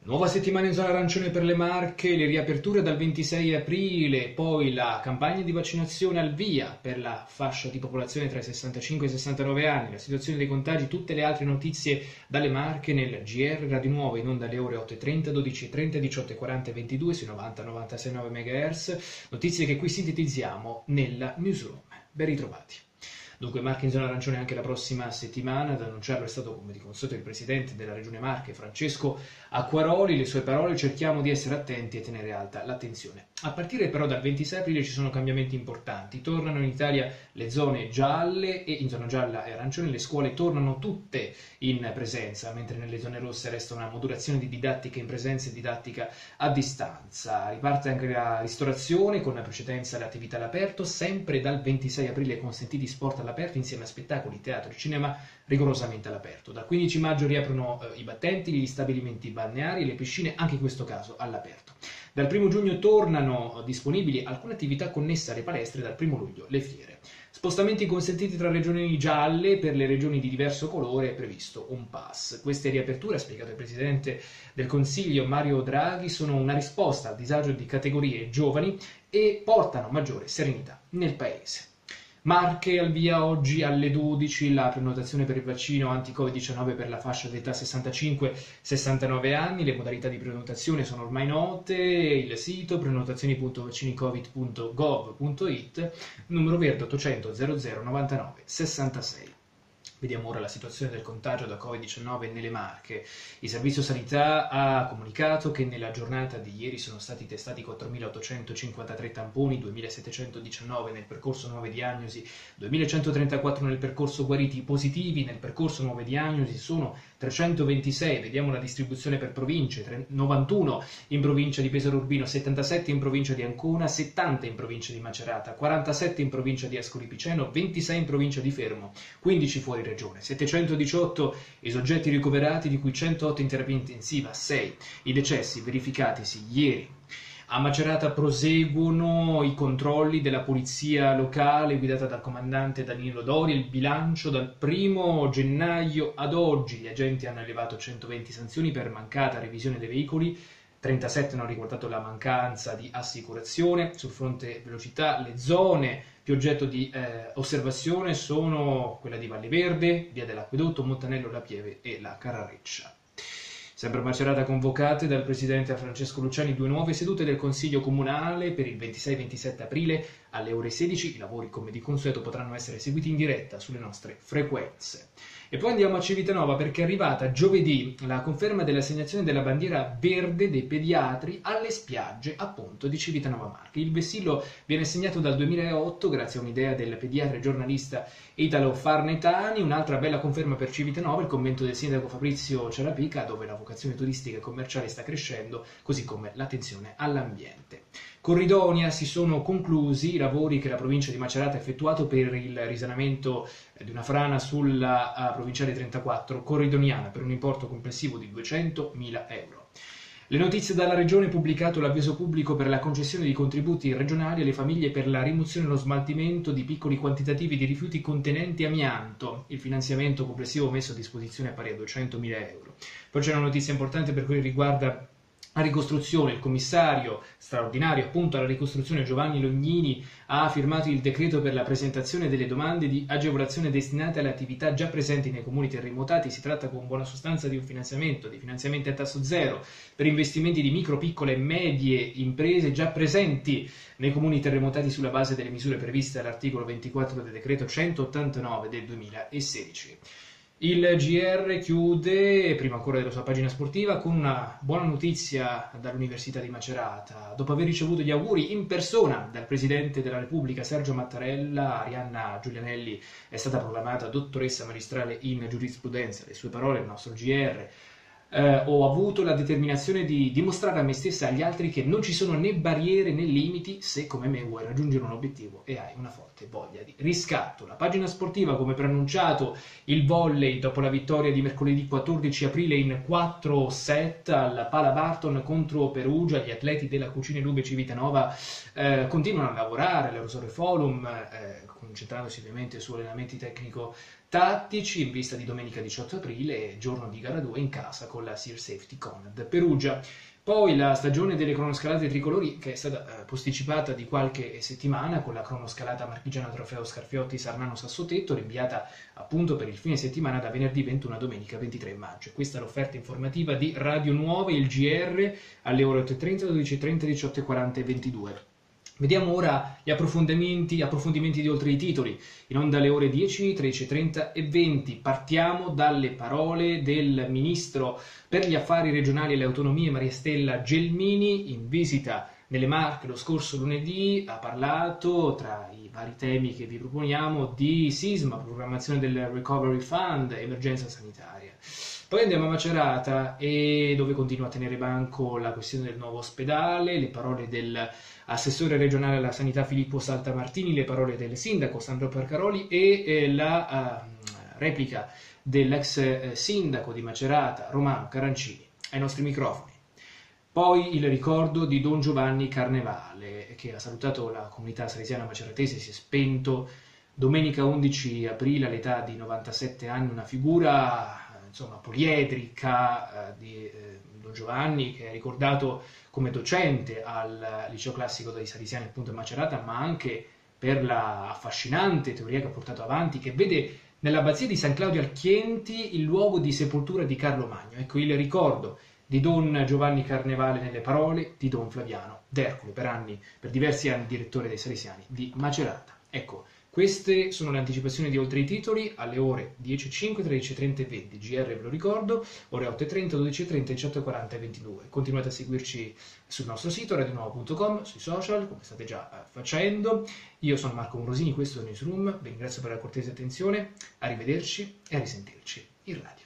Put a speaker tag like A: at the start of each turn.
A: Nuova settimana in zona arancione per le Marche, le riaperture dal 26 aprile, poi la campagna di vaccinazione al via per la fascia di popolazione tra i 65 e i 69 anni, la situazione dei contagi, tutte le altre notizie dalle Marche nel GR Radio Nuovo in onda alle ore 8.30, 12.30, 18.40 e 22 sui 90-96.9 MHz, notizie che qui sintetizziamo nella newsroom. Ben ritrovati. Dunque Marche in zona arancione anche la prossima settimana, ad annunciarlo è stato come di consueto il presidente della regione Marche, Francesco Acquaroli. Le sue parole: cerchiamo di essere attenti e tenere alta l'attenzione. A partire però dal 26 aprile ci sono cambiamenti importanti, tornano in Italia le zone gialle e in zona gialla e arancione le scuole tornano tutte in presenza, mentre nelle zone rosse resta una modulazione di didattica in presenza e didattica a distanza. Riparte anche la ristorazione con la precedenza le attività all'aperto, sempre dal 26 aprile consentiti sport all'aperto insieme a spettacoli, teatro e cinema rigorosamente all'aperto. Dal 15 maggio riaprono i battenti, gli stabilimenti balneari e le piscine, anche in questo caso all'aperto. Dal 1 giugno tornano disponibili alcune attività connesse alle palestre, dal 1 luglio le fiere. Spostamenti consentiti tra regioni gialle, per le regioni di diverso colore è previsto un pass. Queste riaperture, ha spiegato il Presidente del Consiglio Mario Draghi, sono una risposta al disagio di categorie giovani e portano maggiore serenità nel Paese. Marche al via oggi alle 12 la prenotazione per il vaccino anti-Covid-19 per la fascia d'età 65-69 anni. Le modalità di prenotazione sono ormai note: il sito prenotazioni.vaccinicovid.gov.it, numero verde 800 00 99 66. Vediamo ora la situazione del contagio da Covid-19 nelle Marche. Il Servizio Sanità ha comunicato che nella giornata di ieri sono stati testati 4.853 tamponi, 2.719 nel percorso nuove diagnosi, 2.134 nel percorso guariti positivi. Nel percorso nuove diagnosi sono 326, vediamo la distribuzione per province: 91 in provincia di Pesaro Urbino, 77 in provincia di Ancona, 70 in provincia di Macerata, 47 in provincia di Ascoli Piceno, 26 in provincia di Fermo, 15 fuori regione, 718 i soggetti ricoverati, di cui 108 in terapia intensiva, 6 i decessi verificatisi ieri. A Macerata proseguono i controlli della polizia locale guidata dal comandante Danilo Dori. Il bilancio: dal 1 gennaio ad oggi gli agenti hanno elevato 120 sanzioni per mancata revisione dei veicoli, 37 hanno riguardato la mancanza di assicurazione. Sul fronte velocità le zone più oggetto di osservazione sono quella di Valle Verde, Via dell'Acquedotto, Montanello La Pieve e la Carrareccia. Sempre a Macerata convocate dal presidente Francesco Luciani 2 nuove sedute del Consiglio Comunale per il 26-27 aprile alle ore 16. I lavori, come di consueto, potranno essere seguiti in diretta sulle nostre frequenze. E poi andiamo a Civitanova, perché è arrivata giovedì la conferma dell'assegnazione della bandiera verde dei pediatri alle spiagge appunto di Civitanova Marche. Il vessillo viene assegnato dal 2008 grazie a un'idea del pediatra e giornalista Italo Farnetani. Un'altra bella conferma per Civitanova: il convento del sindaco Fabrizio Ciarapica, dove la vocazione turistica e commerciale sta crescendo, così come l'attenzione all'ambiente. Corridonia: si sono conclusi i lavori che la provincia di Macerata ha effettuato per il risanamento di una frana sulla provinciale 34 corridoniana per un importo complessivo di 200.000 euro. Le notizie dalla regione: pubblicato l'avviso pubblico per la concessione di contributi regionali alle famiglie per la rimozione e lo smaltimento di piccoli quantitativi di rifiuti contenenti amianto. Il finanziamento complessivo messo a disposizione è pari a 200.000 euro. Poi c'è una notizia importante per quel che riguarda la ricostruzione. Il commissario straordinario appunto alla ricostruzione Giovanni Lognini ha firmato il decreto per la presentazione delle domande di agevolazione destinate alle attività già presenti nei comuni terremotati. Si tratta con buona sostanza di un finanziamento, di finanziamenti a tasso zero per investimenti di micro, piccole e medie imprese già presenti nei comuni terremotati sulla base delle misure previste all'articolo 24 del decreto 189 del 2016. Il GR chiude, prima ancora della sua pagina sportiva, con una buona notizia dall'Università di Macerata. Dopo aver ricevuto gli auguri in persona dal Presidente della Repubblica Sergio Mattarella, Arianna Giulianelli è stata proclamata dottoressa magistrale in giurisprudenza. Le sue parole, il nostro GR: ho avuto la determinazione di dimostrare a me stessa e agli altri che non ci sono né barriere né limiti se, come me, vuoi raggiungere un obiettivo e hai una forte voglia di riscatto. La pagina sportiva, come preannunciato, il volley dopo la vittoria di mercoledì 14 aprile in 4 set al Pala Barton contro Perugia. Gli atleti della Cucine Lube Civitanova continuano a lavorare all'Aerosole Forum, concentrandosi ovviamente su allenamenti tattici in vista di domenica 18 aprile, giorno di gara 2 in casa con la Sear Safety Conad Perugia. Poi la stagione delle cronoscalate tricolori, che è stata posticipata di qualche settimana con la cronoscalata marchigiana Trofeo Scarfiotti Sarnano Sassotetto, rinviata appunto per il fine settimana da venerdì 21 a domenica 23 maggio. Questa è l'offerta informativa di Radio Nuove, il GR, alle ore 8.30, 12.30, 18.40 e 22. Vediamo ora gli approfondimenti di oltre i titoli, in onda alle ore 10, 13.30 e 20. Partiamo dalle parole del Ministro per gli Affari Regionali e le Autonomie Maria Stella Gelmini, in visita nelle Marche lo scorso lunedì. Ha parlato, tra i vari temi che vi proponiamo, di sisma, programmazione del Recovery Fund, emergenza sanitaria. Poi andiamo a Macerata, dove continua a tenere banco la questione del nuovo ospedale, le parole dell'assessore regionale alla sanità Filippo Saltamartini, le parole del sindaco Sandro Percaroli e la replica dell'ex sindaco di Macerata Romano Carancini ai nostri microfoni. Poi il ricordo di Don Giovanni Carnevale, che ha salutato la comunità salesiana maceratese, si è spento domenica 11 aprile all'età di 97 anni, una figura poliedrica di Don Giovanni, che è ricordato come docente al liceo classico dei Salesiani appunto a Macerata, ma anche per la affascinante teoria che ha portato avanti, che vede nell'abbazia di San Claudio al Chienti il luogo di sepoltura di Carlo Magno. Ecco il ricordo di Don Giovanni Carnevale nelle parole di Don Flaviano D'Ercole, per diversi anni direttore dei Salesiani di Macerata. Ecco, queste sono le anticipazioni di oltre i titoli alle ore 10.05, 13.30 e 20. GR ve lo ricordo, ore 8.30, 12.30, 18.40 e 22. Continuate a seguirci sul nostro sito radionuova.com, sui social, come state già facendo. Io sono Marco Morosini, questo è Newsroom, vi ringrazio per la cortese attenzione, arrivederci e a risentirci in radio.